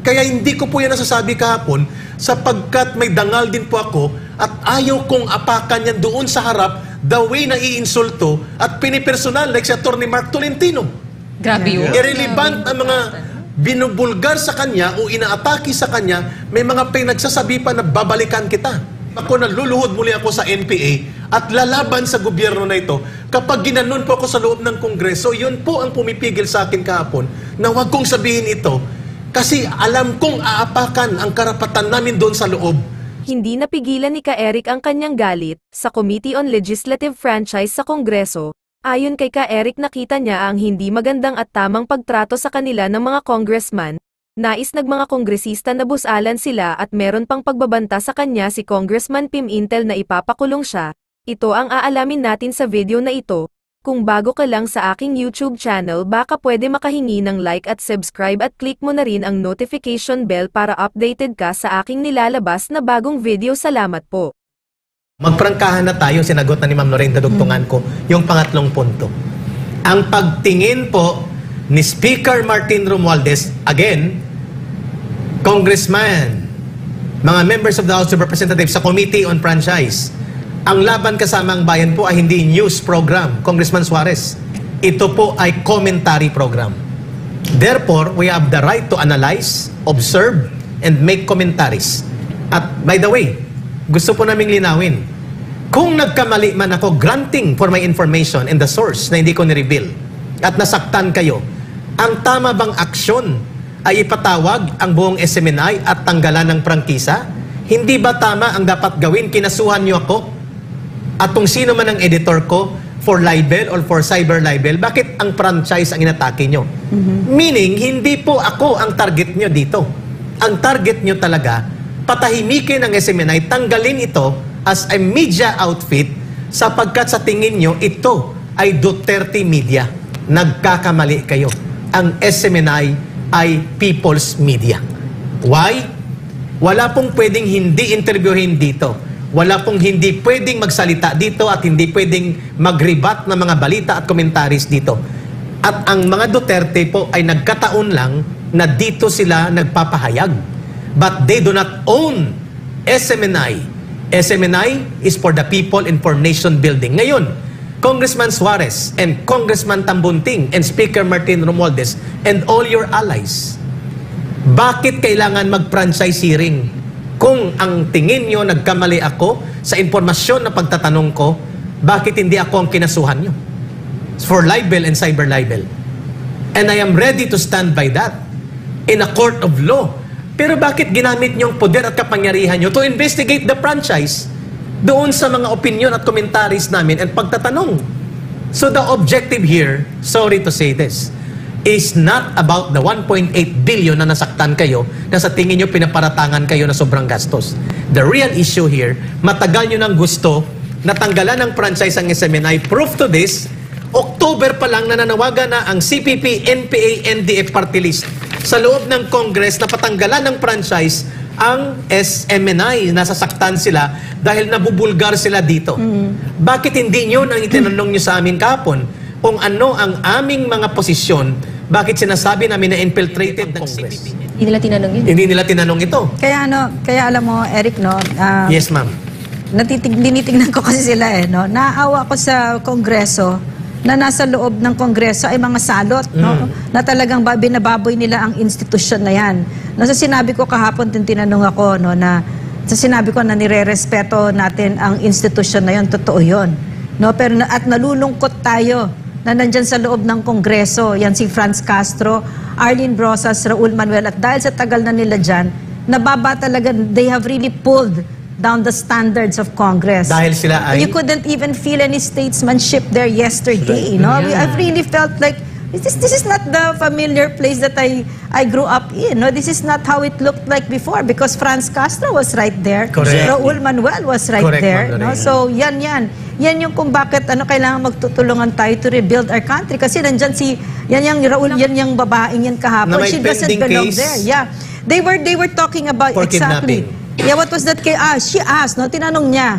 Kaya hindi ko po yan nasasabi kahapon sapagkat may dangal din po ako at ayaw kong apakan yan doon sa harap the way na iinsulto at pinipersonal like si Atty. Mark Tolentino. Grabe yun. Irrelevant ang mga binubulgar sa kanya o inaatake sa kanya, may mga pinagsasabi pa na babalikan kita. Ako naluluhod muli ako sa NPA at lalaban sa gobyerno na ito. Kapag ginanon po ako sa loob ng Kongreso, yun po ang pumipigil sa akin kahapon na huwag kong sabihin ito kasi alam kong aapakan ang karapatan namin doon sa loob. Hindi napigilan ni Ka-Eric ang kanyang galit sa Committee on Legislative Franchise sa Kongreso. Ayon kay Ka-Eric, nakita niya ang hindi magandang at tamang pagtrato sa kanila ng mga congressman. Nais ng mga kongresista na busalan sila at meron pang pagbabanta sa kanya si Congressman Pim Intel na ipapakulong siya. Ito ang aalamin natin sa video na ito. Kung bago ka lang sa aking YouTube channel, baka pwede makahingi ng like at subscribe at click mo na rin ang notification bell para updated ka sa aking nilalabas na bagong video. Salamat po. Magprangkahan na tayo, sinagot na ni Ma'am Lorraine, dadugtungan ko yung pangatlong punto. Ang pagtingin po ni Speaker Martin Romualdez, again, Congressman, mga members of the House of Representatives sa Committee on Franchise, ang Laban Kasamang Bayan po ay hindi news program, Congressman Suarez. Ito po ay commentary program. Therefore, we have the right to analyze, observe, and make commentaries. At by the way, gusto po naming linawin, kung nagkamali man ako granting for my information and the source na hindi ko ni-reveal at nasaktan kayo, ang tama bang aksyon ay ipatawag ang buong SMNI at tanggalan ng prangkisa? Hindi ba tama ang dapat gawin? Kinasuhan niyo ako at kung sino man ang editor ko for libel or for cyber libel, bakit ang franchise ang inatake nyo? Meaning, hindi po ako ang target nyo dito. Ang target nyo talaga, patahimikin ang SMNI, tanggalin ito as a media outfit sapagkat sa tingin nyo, ito ay Duterte Media. Nagkakamali kayo. Ang SMNI ay People's Media. Why? Wala pong pwedeng hindi interviewin dito. Wala pong hindi pwedeng magsalita dito at hindi pwedeng mag-rebat ng mga balita at commentaries dito. At ang mga Duterte po ay nagkataon lang na dito sila nagpapahayag. But they do not own SMNI. SMNI is for the people and for nation building. Ngayon, Congressman Suarez and Congressman Tambunting and Speaker Martin Romualdez and all your allies, bakit kailangan mag-franchise hearing? Kung ang tingin nyo nagkamali ako sa impormasyon na pagtatanong ko, bakit hindi ako ang kinasuhan nyo? For libel and cyber libel. And I am ready to stand by that in a court of law. Pero bakit ginamit nyo ang poder at kapangyarihan nyo to investigate the franchise doon sa mga opinion at commentaries namin and pagtatanong? So the objective here, sorry to say this, is not about the 1.8 billion na nasaktan kayo na sa tingin nyo pinaparatangan kayo na sobrang gastos. The real issue here, matagal nyo nang gusto na tanggalan ng franchise ang SMNI. Proof to this, October pa lang nananawagan na ang CPP, NPA, NDF party list sa loob ng Congress na patanggalan ng franchise ang SMNI. Nasasaktan sila dahil nabubulgar sila dito. Bakit hindi nyo nang itinanong nyo sa amin kahapon kung ano ang aming mga posisyon? Bakit sinasabi namin na infiltrated ng Congress? Hindi nila tinanong yun. Hindi nila tinanong ito. Kaya kaya alam mo, Eric, no? Yes, ma'am. Dinitignan ko kasi sila no? Naawa ko sa Kongreso na nasa loob ng Kongreso ay mga salot, no? Na talagang binababoy nila ang institusyon na yan. No, sa sinabi ko kahapon, tinanong ako, no, na sa sinabi ko na nire-respeto natin ang institusyon na yon, totoo yon. No? Pero at nalulungkot tayo na nandyan sa loob ng Kongreso, yan si Franz Castro, Arlene Brosas, Raul Manuel, at dahil sa tagal na nila dyan, nababa talaga, they have really pulled down the standards of Congress. Dahil sila ay... You couldn't even feel any statesmanship there yesterday, no? I've really felt like, this is not the familiar place that I grew up in, no? This is not how it looked like before because Franz Castro was right there. Correct. Raul Manuel was right Correct, there, Ma'am no? So, yan yung kung bakit kailangan magtutulungan tayo to rebuild our country kasi nandyan yan yung Raul, yan yung babaeng yan kahapon. She doesn't belong there. Yeah. They were talking about exactly. Yeah, what was that kay she asked, no? Tinanong niya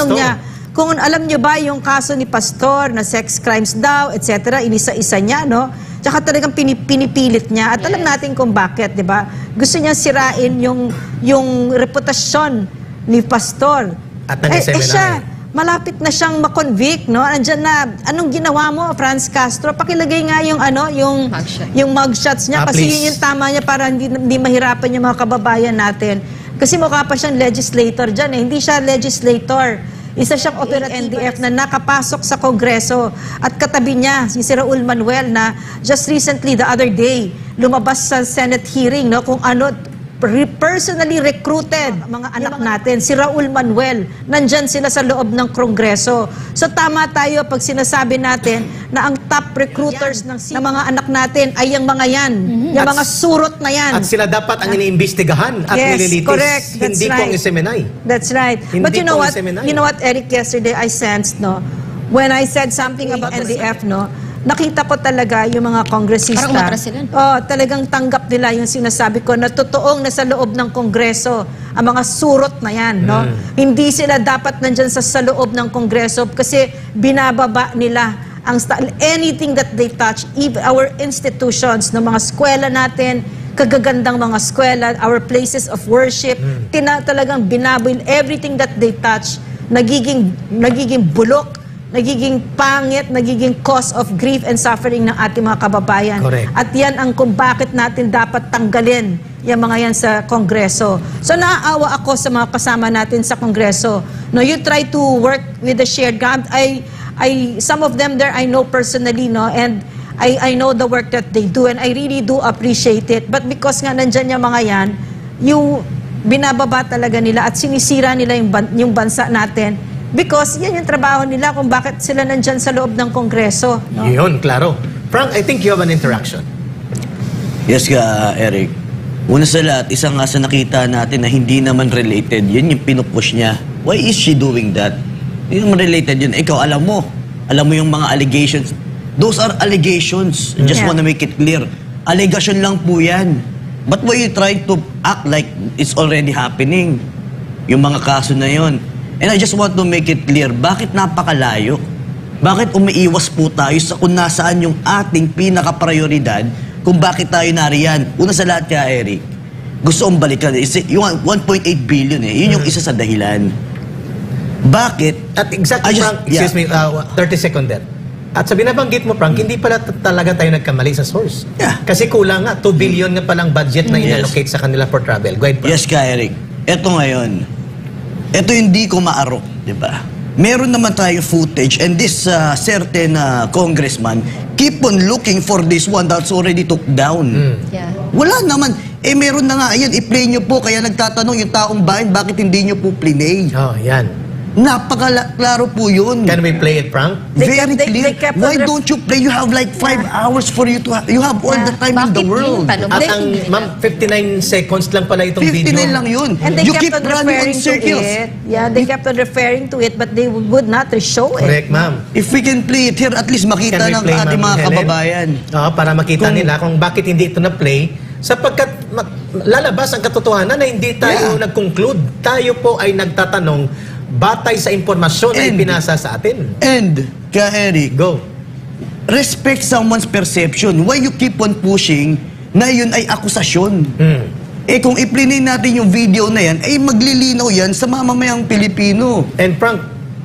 kung alam niyo ba yung kaso ni Pastor na sex crimes daw, etc. Inisa-isa niya, no? Tsaka talagang pinipilit niya at alam natin kung bakit, 'di ba? Gusto niya sirain yung reputasyon ni Pastor. At nag-seminar. siya, malapit na siyang ma-convict, no? Andiyan na, anong ginawa mo, Franz Castro? Pakilagay nga yung Mugshot. yung mugshots niya kasi Please. yun yung tama niya para hindi mahirapan yung mga kababayan natin. Kasi mukha pa siyang legislator dyan eh. Hindi siya legislator. Isa siyang NDF na nakapasok sa Kongreso. At katabi niya, si Raul Manuel na just recently, the other day, lumabas sa Senate hearing, no, kung ano, personally recruited mga anak natin. Si Raul Manuel, nandyan sila sa loob ng Kongreso. So tama tayo pag sinasabi natin na ang top recruiters ng mga anak natin ay yung mga yan. Yung mga surot na yan. At sila dapat ang iniimbestigahan at Yes, nililitis. correct. That's Hindi po ang right. iseminay. That's right. Hindi But you know po what? seminary. You know what, Eric, yesterday I sensed, no? When I said something about NDF, no? Nakita ko talaga yung mga kongresista. Parang umatras sila, no? Oh, talagang tanggap nila yung sinasabi ko na totoong nasa loob ng Kongreso ang mga surot na yan, no? Hindi sila dapat nandyan sa loob ng Kongreso kasi binababa nila ang anything that they touch, even our institutions, no, mga eskwela natin, kagagandang mga eskwela, our places of worship, talagang binaboy everything that they touch, nagiging bulok, nagiging pangit, nagiging cause of grief and suffering ng ating mga kababayan. Correct. At yan ang kung bakit natin dapat tanggalin yung mga yan sa Kongreso. So naaawa ako sa mga kasama natin sa Kongreso. No, you try to work with the shared ground. Some of them there I know personally, no, and I know the work that they do and I really do appreciate it. But because nga nandyan yung mga yan, yung binababa talaga nila at sinisira nila yung bansa natin. Because yan yung trabaho nila kung bakit sila nandyan sa loob ng Kongreso. No? Yun, klaro. Frank, I think you have an interaction. Yes ka, Eric. Una sa lahat, isa nga sa nakita natin na hindi naman related, yun yung pinupush niya. Why is she doing that? Hindi naman related yun. Ikaw, alam mo yung mga allegations. Those are allegations. I just Yeah. wanna make it clear. Allegation lang po yan. But why you trying to act like it's already happening? Yung mga kaso na yun. And I just want to make it clear, bakit napakalayo? Bakit umiiwas po tayo sa kung nasaan yung ating pinaka-prioridad kung bakit tayo nariyan? Una sa lahat ka, Eric, gusto kong balikan. Yung 1.8 billion yun yung isa sa dahilan. Bakit? At exactly, Frank, excuse me, 30 second there. At sa binabanggit mo, Frank, hindi pala talaga tayo nagkamali sa source. Yeah. Kasi kulang nga, 2 billion nga palang budget na Yes. inallocate sa kanila for travel. Go ahead, Frank. Yes ka, Eric. Eto ngayon. Eto hindi ko maarok, di ba? Meron naman tayo footage and this certain congressman keep on looking for this one that's already took down. Yeah. Wala naman. Meron na nga. Ayan, i-play nyo po. Kaya nagtatanong yung taong bayan, bakit hindi nyo po play? Oh, yan. Napakaklaro po yun. Can we play it, Frank? Very They clear. kept on Why don't you play? You have like 5 hours for you to you have all the time in the Bakit world. yun? Paano At ba? ang, ma'am, 59 seconds lang pala itong 59 video. lang yun. And they You kept keep on running on referring to circles. it. Yeah, they kept on referring to it, but they would not show it. Correct, ma'am. If we can play it here, at least makita Can we ng play, ating Ma'am mga Helen? kababayan. Oo, para makita nila kung bakit hindi ito na-play. Sapagkat lalabas ang katotohanan na hindi tayo nag-conclude. Tayo po ay nagtatanong batay sa impormasyon na And- ipinasa sa atin. And, ka Eric, Go. respect someone's perception. Why you keep on pushing na yun ay akusasyon? Kung i-play natin yung video na yan, ay maglilinaw yan sa mamamayang Pilipino. And Frank,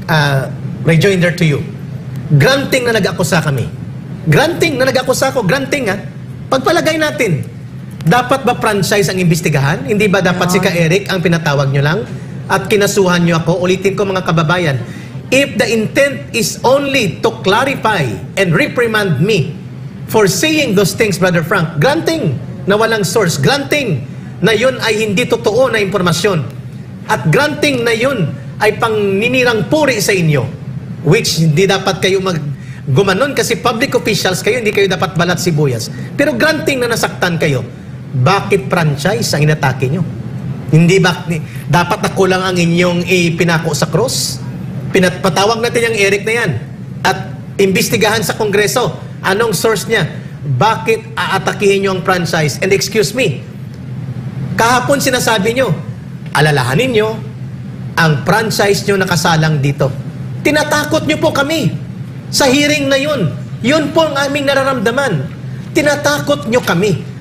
rejoinder to you. Granting na nag-akusa kami. Granting na nag-akusa ko. Granting ha. Pagpalagay natin, dapat ba franchise ang imbestigahan? Hindi ba dapat si Ka Eric ang pinatawag nyo lang? At kinasuhan nyo ako? Ulitin ko mga kababayan. If the intent is only to clarify and reprimand me for saying those things, Brother Frank, granting na walang source, granting na yun ay hindi totoo na impormasyon, at granting na yun ay pangninirang puri sa inyo, which hindi dapat kayo gumanon kasi public officials kayo, hindi kayo dapat balat sibuyas. Pero granting na nasaktan kayo, bakit franchise ang inatake nyo? Hindi ba dapat ako lang ang inyong ipinako sa cross? Patawag natin yung Eric na yan at imbestigahan sa Kongreso. Anong source niya? Bakit aatakihin nyo ang franchise? And excuse me, kahapon sinasabi nyo, alalahanin nyo ang franchise nyo nakasalang dito. Tinatakot nyo po kami sa hearing na yun. Yun po ang aming nararamdaman. Tinatakot nyo kami.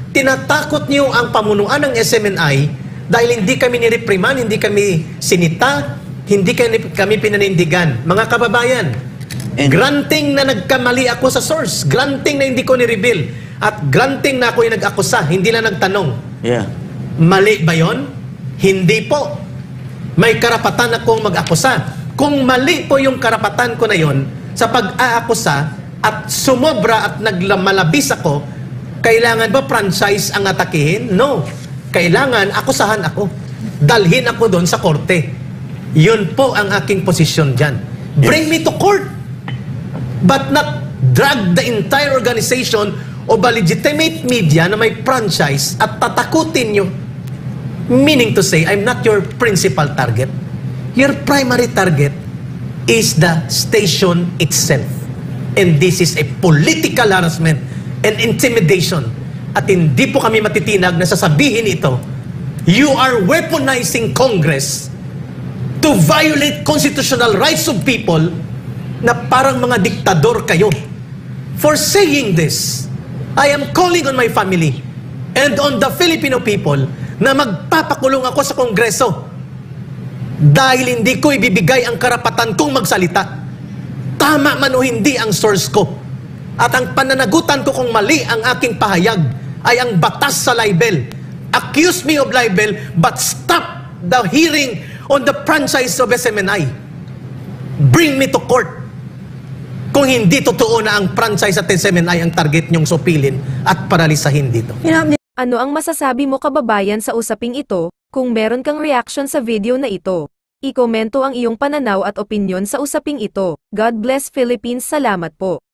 Tinatakot niyo ang pamunuan ng SMNI dahil hindi kami nirepriman, hindi kami sinita, hindi kami pinanindigan. Mga kababayan, granting na nagkamali ako sa source, granting na hindi ko ni-reveal, at granting na ako yung nag-akusa, hindi lang nagtanong. Yeah. Mali ba yon? Hindi po. May karapatan akong mag-akusa. Kung mali po yung karapatan ko na yon sa pag-aakusa at sumobra at nagmalabis ako, kailangan ba franchise ang atakihin? No. Kailangan akusahan ako. Dalhin ako doon sa korte. Yun po ang aking posisyon dyan. Bring me to court. But not drag the entire organization o ba legitimate media na may franchise at tatakutin nyo. Meaning to say, I'm not your principal target. Your primary target is the station itself. And this is a political harassment and intimidation. At hindi po kami matitinag na sasabihin ito. You are weaponizing Congress to violate constitutional rights of people na parang mga diktador kayo. For saying this, I am calling on my family and on the Filipino people na magpapakulong ako sa Kongreso dahil hindi ko ibibigay ang karapatan kong magsalita. Tama man o hindi ang source ko. At ang pananagutan ko kung mali ang aking pahayag ay ang batas sa libel. Accuse me of libel but stop the hearing on the franchise of SMNI. Bring me to court. Kung hindi totoo na ang franchise at SMNI ang target niyong supilin at paralisahin dito. Ano ang masasabi mo kababayan sa usaping ito? Kung meron kang reaction sa video na ito, ikomento ang iyong pananaw at opinyon sa usaping ito. God bless Philippines. Salamat po.